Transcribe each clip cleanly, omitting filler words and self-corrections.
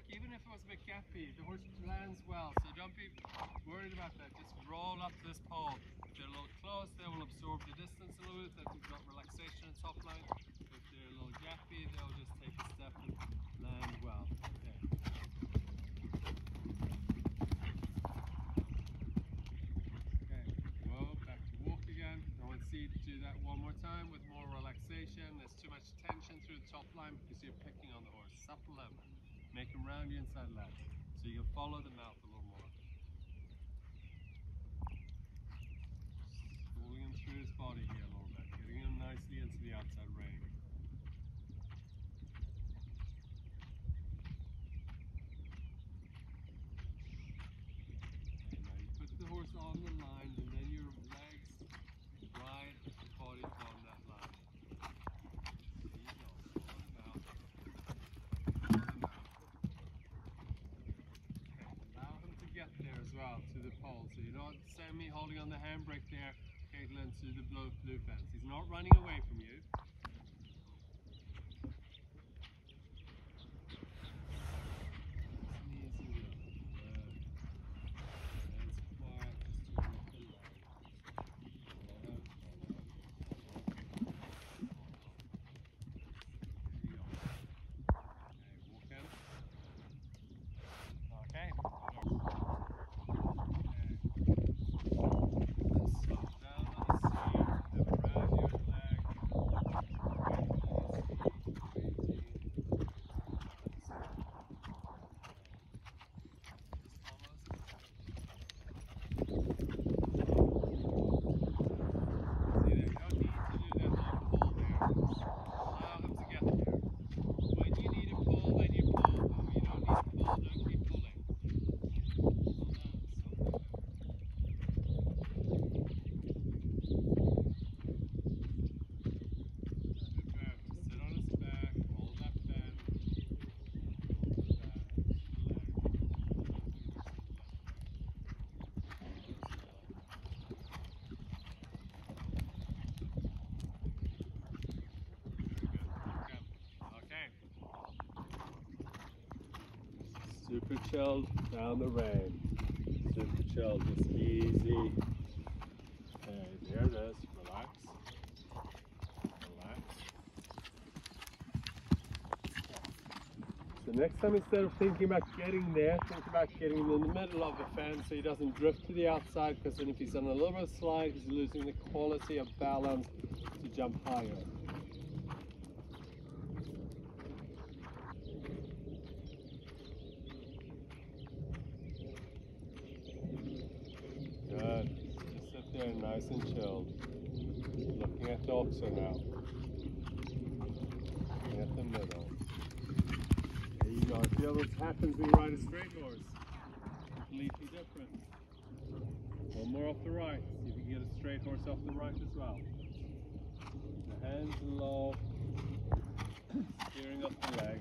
even if it was a bit gappy, the horse lands well, so don't be worried about that. Just roll up to this pole. If they're a little close, they will absorb the distance a little bit, that you've got relaxation in top line. If they're a little gappy, they'll just take a step and land well. Okay. Okay, whoa, back to walk again. I want to see you do that one more time with more relaxation. There's too much tension through the top line because you're picking on the horse. Supple them. Make him round your inside leg so you can follow the mouth a little more. Schooling him through his body here a little bit, getting him nicely into the outside rein. Okay, now you put the horse on the line and then your legs ride the body on that line. There you go, follow the mouth. Get there as well to the pole, so you don't send me holding on the handbrake there, Caitlin, to the blue fence. He's not running away from you. Super chilled down the rein. Super chilled, just easy. Okay, there it is. Relax. Relax. So next time, instead of thinking about getting there, think about getting him in the middle of the fence so he doesn't drift to the outside, because then if he's on a little bit of slide, he's losing the quality of balance to jump higher. Good. Just sit there nice and chilled. Looking at the oxer now. Looking at the middle. There you go. See how this happens when you ride a straight horse. Completely different. One more off the right. See if you can get a straight horse off the right as well. The hands low. Steering up the leg.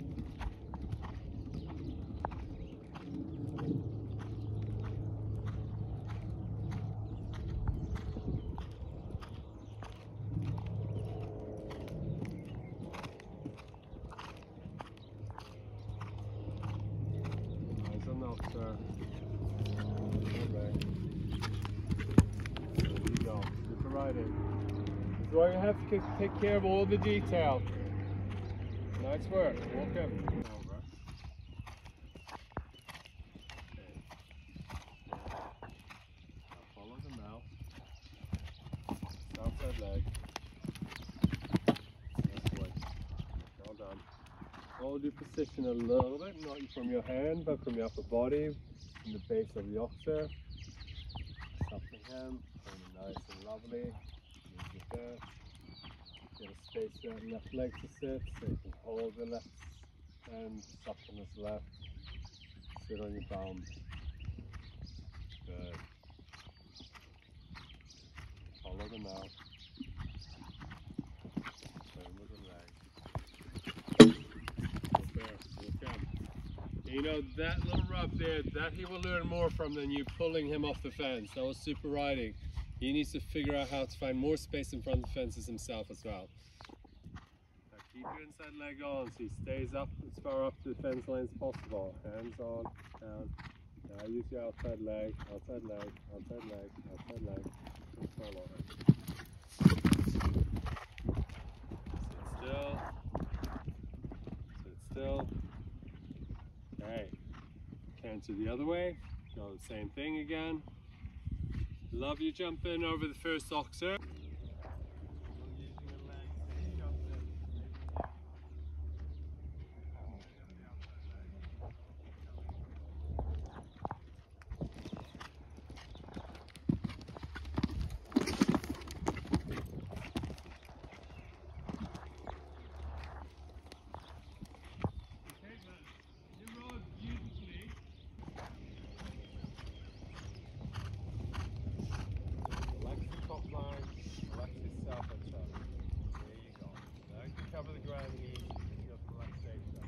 Sir. Alright. There you go. Super riding. This is why you have to take care of all the detail. Nice work. Welcome. Over. Okay. Now follow the mouth. Outside leg. This way. Well done. Hold your position a little bit, not from your hand, but from your upper body, from the base of the oxer. Something him, nice and lovely. Move it there. Get a space for that left leg to sit, so you can hold the left hand, soften his left. Sit on your bum. Good. Follow the mouth. Turn with the leg. You know, that little rub there, that he will learn more from than you pulling him off the fence. That was super riding. He needs to figure out how to find more space in front of the fences himself as well. Keep your inside leg on so he stays up as far up the fence line as possible. Hands on, down. Now use your outside leg, outside leg, outside leg, outside leg. Just follow him. Sit still. Sit still. Okay. Canter the other way. Go the same thing again. Love you jumping over the first oxer. Cover the ground and easy. Feel the relaxation.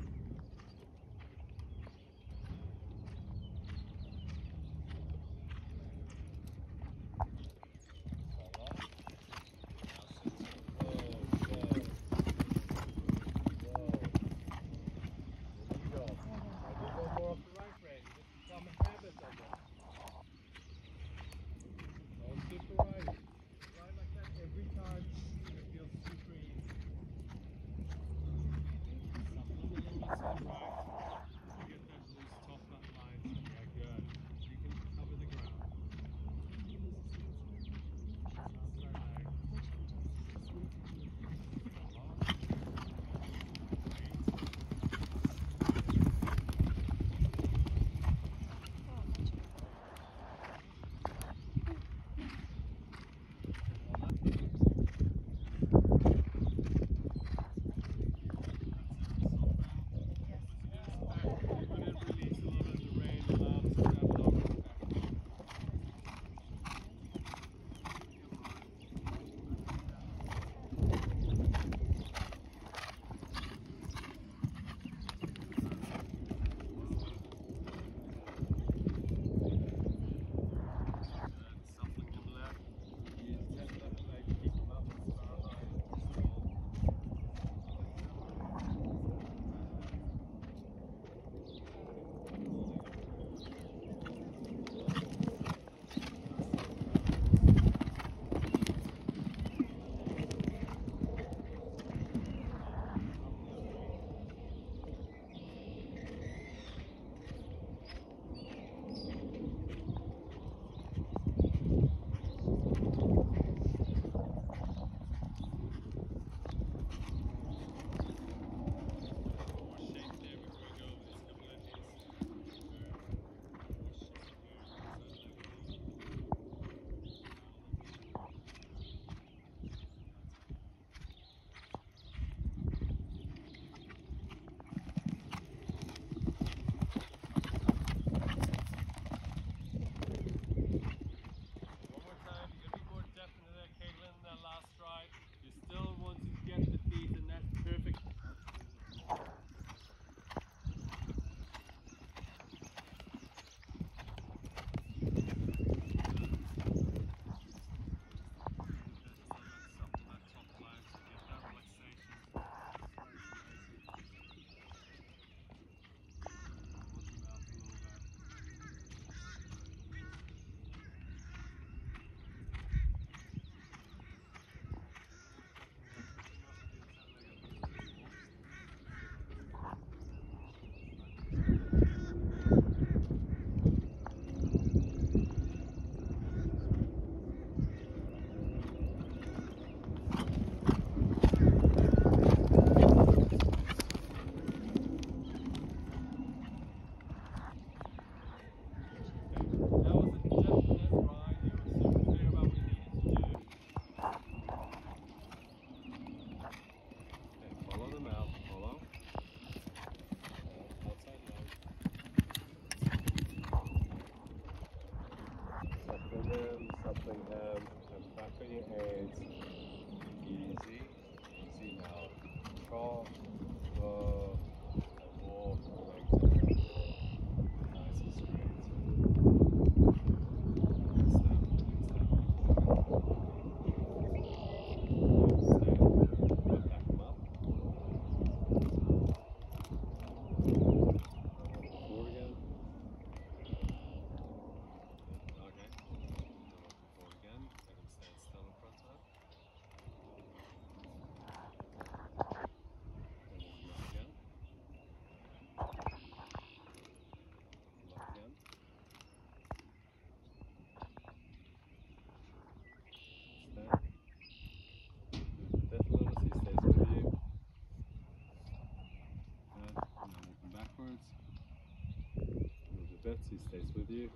good, so he stays with you.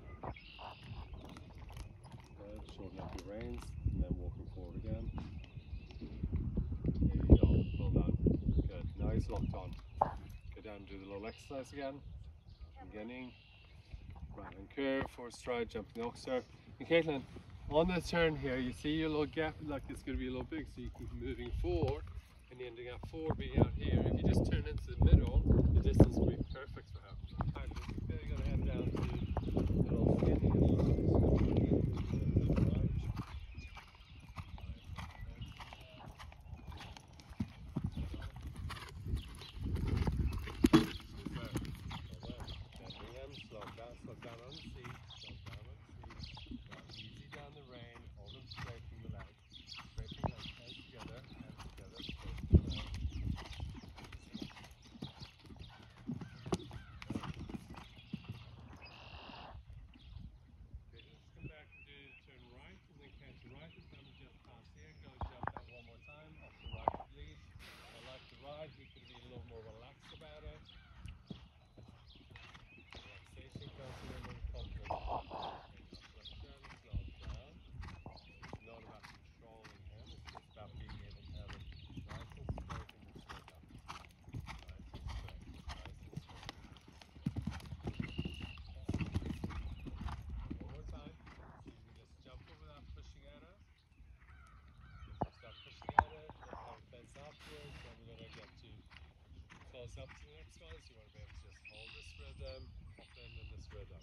Good, shorten up your reins, and then walking forward again. There you go, well done. Good, now he's locked on. Go down and do the little exercise again. Beginning, right hand curve, forward stride, jumping oxer. And Caitlin, on the turn here, you see your little gap, like it's going to be a little big, so you keep moving forward, and you're ending up forward being out here. If you just turn into the middle, the distance will be perfect for him. Alright, you're going to head down to the little skinny slow down on the seat, easy down the rein, hold them straight from the leg, scraping legs, hands together, Okay, let's come back and do turn right, and then catch right, and come just past here, go jump that one more time, off the right lead. I like the ride, you can be a little more relaxed about it. Relaxation comes in with confidence. Not about controlling him, it's just about being able to have it nice and straight in the straight up. Nice and straight, nice and straight. One more time. So you can just jump over without pushing at it. If you start pushing at it, you'll have a fence afterwards, then we're going to get to close up to the next one. So you want to be able to just hold this rhythm, hop in this rhythm.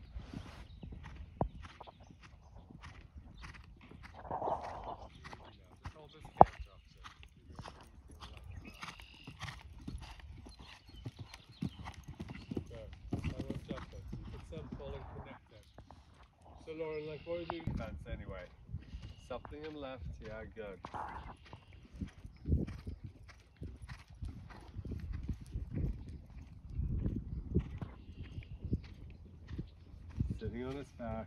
So Lauren, like what are you doing fence anyway? Something in left, yeah, good. Sitting on his back.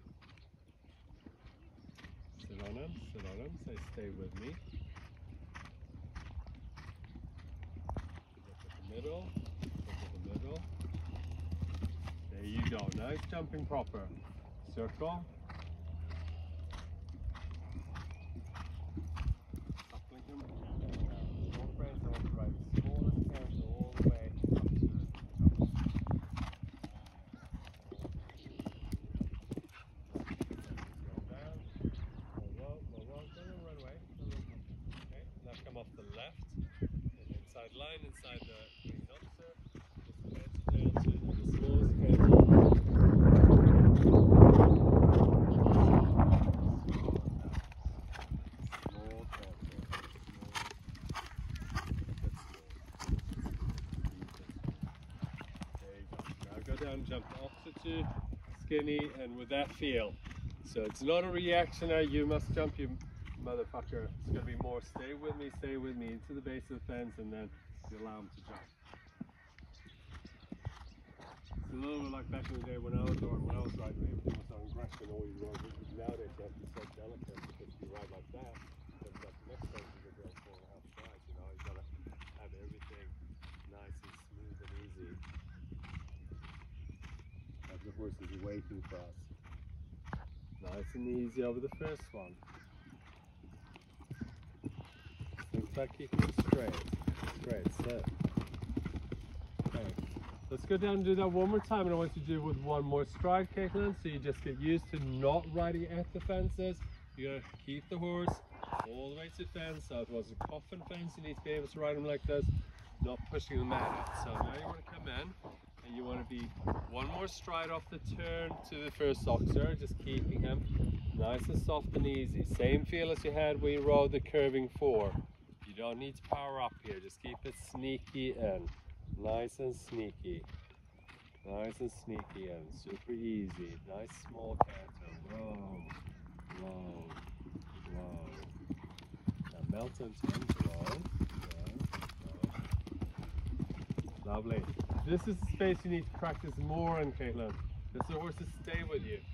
Sit on him, say stay with me. Look at the middle, look at the middle. There you go, nice jumping proper. Circle. Coupling him. Both reins on the right. Smallest hands all the way up to the top. Go down. Low, don't run away. Okay, now come off the left. And inside line, inside the wing officer. Just hands down to the smallest hands. Down, jump the opposite to skinny, and with that feel. So it's not a reaction now, you must jump, you motherfucker. It's going to be more stay with me into the base of the fence, and then you allow him to jump. It's a little bit like back in the day when I was riding, everything was on aggression, all you rode. Nowadays you have to be so delicate because if you ride like that, then the next time you go 4.5 strides, you know, you got to have everything nice and smooth and easy. The horses are waiting for us. Nice and easy over the first one. Think about keeping it straight. Sit. Okay. Let's go down and do that one more time, and I want you to do it with one more stride, Caitlin, so you just get used to not riding at the fences. You're going to keep the horse all the way to the fence, so it was a coffin fence, you need to be able to ride them like this, not pushing them at it. So now you want to come in, and you want to be one more stride off the turn to the first oxer, just keeping him nice and soft and easy. Same feel as you had when you rode the curving 4. You don't need to power up here, just keep it sneaky in. Nice and sneaky. Nice and sneaky in. Super easy. Nice small canter. Low, low, low. Now melt into him. Low, low, low. Lovely. This is the space you need to practice more in, Caitlin. This is the horses stay with you.